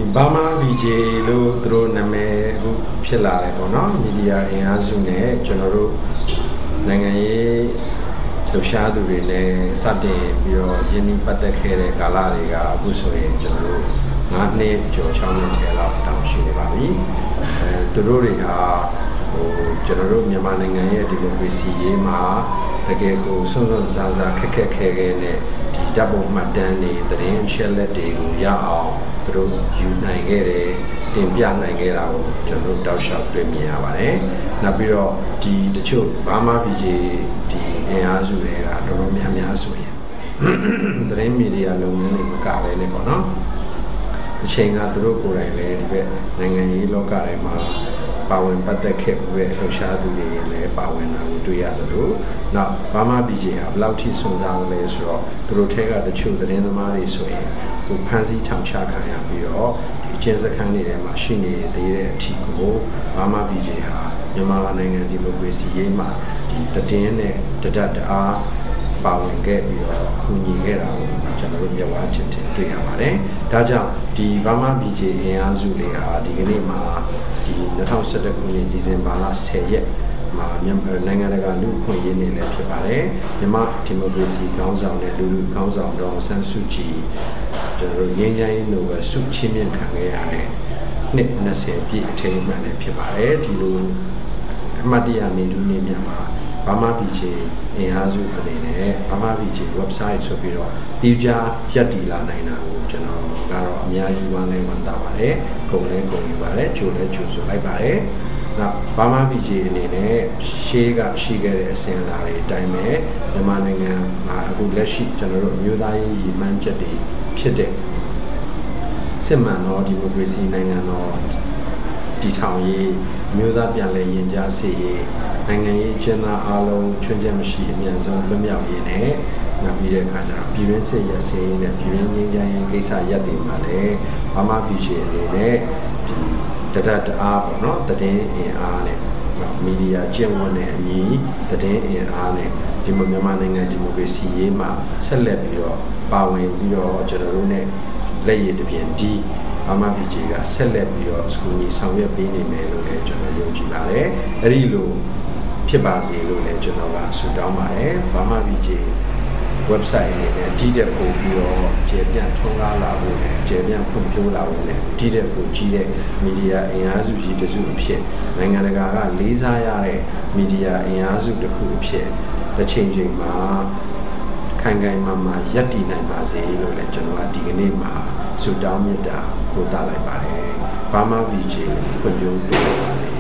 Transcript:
Bama VJ လို့သူတို့နာမည်အခုဖြစ်လာတယ်ပေါ့နော်မီဒီယာအင်အားစုနဲ့ကျွန်တော်တို့နိုင်ငံရေးလှူရှားသူတွေနဲ့စတင်ပြီးတော့ယင်းနှိပတ်သက်ခဲ့တဲ့ကာလတွေကအခုဆိုရင်ကျွန်တော်တို့9နှစ်ကျော်6နှစ်ထဲလောက်တောင်ရှိနေပါပြီသူတို့တွေဟာကျွန်တော်တို့မြန်မာနိုင်ငံရဲ့ဒီမိုကရေစီရေးမှာတကယ်ကိုစွန့်စွန့်စားစားခက်ခဲတဲ့ဒီဓာတ်ပုံမှတ်တမ်းတွေသတင်းအချက်လက်တွေကိုရအောင်သူတို့ယူနိုင်ခဲ့တယ်တင်ပြနိုင်ခဲ့တာကိုကျွန်တော်တို့တောက်လျှောက်တွေ့မြင်ရပါတယ်။နောက်ပြီးတော့ဒီတချို့ဘာမှ VJ ဒီအင်အားစုတွေကတော်တော်များများဆိုရင်သတင်းမီဒီယာလုပ်ငန်းတွေမကဘဲနဲ့ပေါ့နော်။အချိန်ကသူတို့ကိုယ်တိုင်လည်းဒီဘက်နိုင်ငံရေးလောကထဲမှာပါဝင်ပတ်သက်ခဲ့ပြီးလှုပ်ရှားသူတွေလည်းပါဝင်တာကိုတွေ့ရသလိုနောက်ဘာမှ VJ ဟာဘယ်လောက်ထိစွန့်စားလဲဆိုတော့သူတို့ထဲကတချို့သတင်းသမားတွေဆိုရင်ဖမ်းဆီးထောင်ချခံရပြီးတော့ဒီအကျဉ်းစခန်းတွေထဲမှာရှိနေသေးတဲ့အထိကိုဘာမှ VJ ဟာမြန်မာနိုင်ငံဒီမိုကရေစီရေးမှာဒီသတင်းနဲ့တဒတ်တအားပါဝင်ခဲ့ပြီးတော့ကူညီခဲ့တာကိုကျွန်တော်တို့မျက်ဝါးထင်ထင်တွေ့ရပါတယ်။ဒါကြောင့်ဒီဘာမှ VJ အင်အားစုတွေဟာဒီကနေ့မှာဒီ2011ခုနှစ်ဒီဇင်ဘာလ10ရက်မှာနိုင်ငံတကာလူ့အခွင့်အရေးနေ့လည်းဖြစ်ပါတယ်။မြန်မာဒီမိုကရေစီခေါင်းဆောင်တဲ့လူထုခေါင်းဆောင်တော်ဆန်းစုကြည်ကျွန်တော်တို့ငြိမ်းချမ်းရေးနိုဘယ်ဆုချီးမြှင့်ခံခဲ့ရတဲ့နှစ်20ပြည့်အထိမ်းအမှတ်လည်းဖြစ်ပါတယ်။ဒီလိုအမှတ်တရနေ့လူနေ့များမှာဘာမှ VJ အင်အားစုအနေနဲ့ဘာမှ VJ website ဆိုပြီးတော့တီးခြားရပ်တည်လာနိုင်တာကိုကျွန်တော်ကတော့အများကြီးဝမ်းလဲဝမ်းသာပါတယ်။ကုန်လဲကုန်ယူပါတယ်ကြိုလဲကြိုဆိုလိုက်ပါတယ်။နောက်ဘာမှ VJ အနေနဲ့ရှေးကရှိခဲ့တဲ့အစဉ်အလာတွေအတိုင်းပဲမြန်မာနိုင်ငံမှာအခုလက်ရှိကျွန်တော်တို့အမျိုးသားရေးရည်မှန်းချက်တွေဖြစ်တဲ့စစ်မှန်သောဒီမိုကရေစီနိုင်ငံတော်တည်ထောင်ရေးမျိုးသားပြန်လည်ရင်ကြားစေရေးနိုင်ငံရေးအကျဉ်းသားအားလုံးချွင်းချက်မရှိအမြန်ဆုံးလွတ်မြောက်ရေးနဲ့နောက်ပြီးတဲ့အခါကျတော့ပြည်တွင်းစစ်ရစရေးနဲ့ပြည်တွင်းငြိမ်းချမ်းရေးကိစ္စရပ်တွေမှာလည်းဘာမှ VJ အနေနဲ့ဒီတဒတ်တအားပေါ့နော်သတင်းအင်အားနဲ့မီဒီယာကျင့်ဝတ်နဲ့အညီသတင်းအင်အားနဲ့ဒီမြန်မာနိုင်ငံဒီမိုကရေစီရေးမှာဆက်လက်ပြီးတော့ပါဝင်ပြီးတော့ကျွန်တော်တို့ ਨੇ လက်ရည်တပြင်ဒီဘာမှ VJ ကဆက်လက်ပြီးတော့စကူညီဆောင်ရွက်ပေးနေမယ်လို့လည်းကျွန်တော်ယုံကြည်ပါတယ်။အဲဒီလိုဖြစ်ပါစေလို့လည်းကျွန်တော်ကဆုတောင်းပါတယ်။ဘာမှ VJ website အနေနဲ့တည်တဲ့ပို့ပြီးတော့ကျေပြန့်ထွန်းကားလာဖို့နဲ့ကျေပြန့်ဖွံ့ဖြိုးလာဖို့နဲ့တည်တဲ့ပို့ကြီးတဲ့မီဒီယာအင်အားစုကြီးတစ်စုအဖြစ်နိုင်ငံတကာကလေးစားရတဲ့မီဒီယာအင်အားစုတစ်ခုအဖြစ်တစ်ချိန်ချိန်မှာခိုင်ခိုင်မာမာရပ်တည်နိုင်ပါစေလို့လည်းကျွန်တော်ကဒီကနေ့မှာဆုတောင်းမေတ္တာပို့သလိုက်ပါတယ်။ဘာမှ VJ ဖွံ့ဖြိုးတိုးတက်ပါစေ